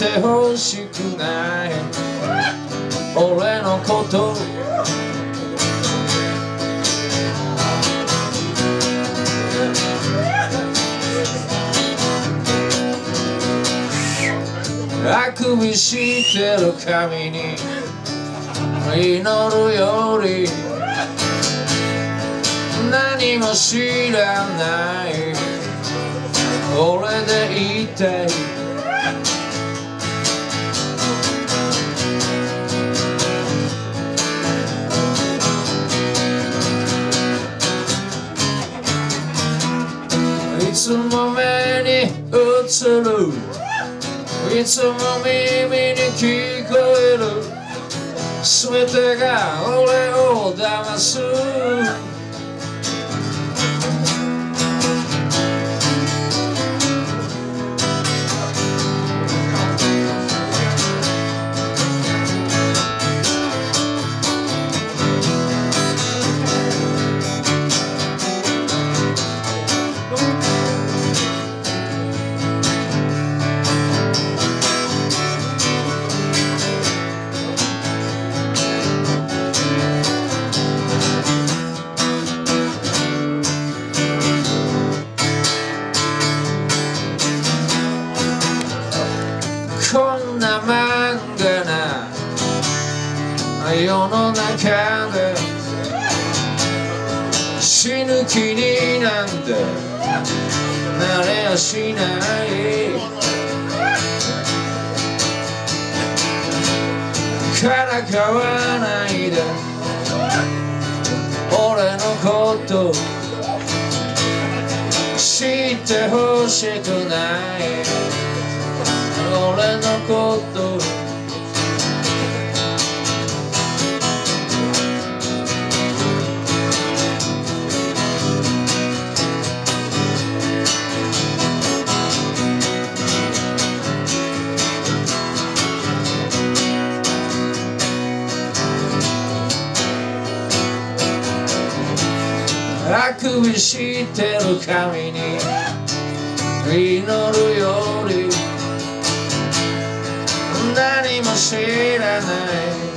てほしくない俺のことあくびしてる神に祈るより何も知らない俺でいたいいつも目に映るいつも耳に聞こえる全てが俺を騙すこんな漫画な世の中で死ぬ気になんてなれやしないからかわないで俺のこと知ってほしくない俺のことあくびしてる神に祈るより何も知らない